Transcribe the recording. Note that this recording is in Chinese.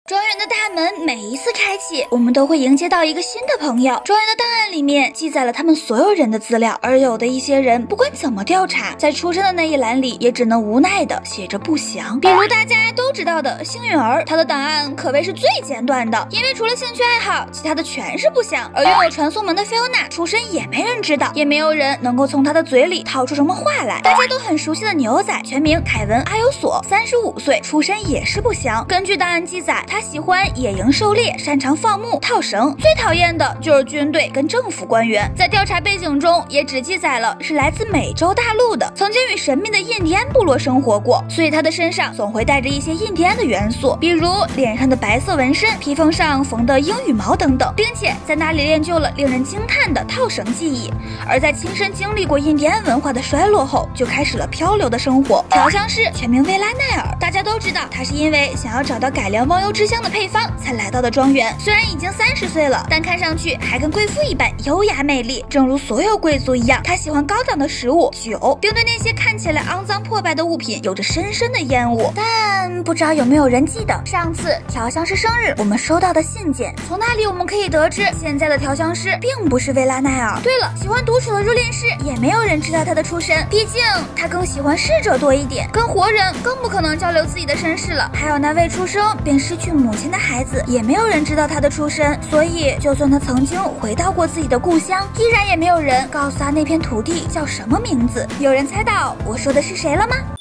庄园的大门每一次开启，我们都会迎接到一个新的朋友。庄园的档案里面记载了他们所有人的资料，而有的一些人不管怎么调查，在出生的那一栏里也只能无奈的写着不详。比如大家都知道的幸运儿，他的档案可谓是最简短的，因为除了兴趣爱好，其他的全是不详。而拥有传送门的菲欧娜出身也没人知道，也没有人能够从他的嘴里掏出什么话来。大家都很熟悉的牛仔，全名凯文阿尤索，35岁，出身也是不详。根据档案记载，他喜欢野营狩猎，擅长放牧、套绳，最讨厌的就是军队跟政府官员。在调查背景中，也只记载了是来自美洲大陆的，曾经与神秘的印第安部落生活过，所以他的身上总会带着一些印第安的元素，比如脸上的白色纹身、披风上缝的鹰羽毛等等，并且在那里练就了令人惊叹的套绳技艺。而在亲身经历过印第安文化的衰落后，就开始了漂流的生活。调香师全名薇拉奈尔，大家都知道他是因为想要找到改良忘忧之香的配方才来到的庄园。虽然已经30岁了，但看上去还跟贵妇一般优雅美丽。正如所有贵族一样，他喜欢高档的食物、酒，并对那些看起来肮脏破败的物品有着深深的厌恶。但不知道有没有人记得上次调香师生日我们收到的信件？从那里我们可以得知，现在的调香师并不是薇拉奈尔。对了，喜欢独处的入殓师也没有人知道他的出身，毕竟他更喜欢逝者多一点，跟活人更不可能交流自己的身世了。还有那位出生并失去母亲的孩子，也没有人知道他的出身，所以就算他曾经回到过自己的故乡，依然也没有人告诉他那片土地叫什么名字。有人猜到我说的是谁了吗？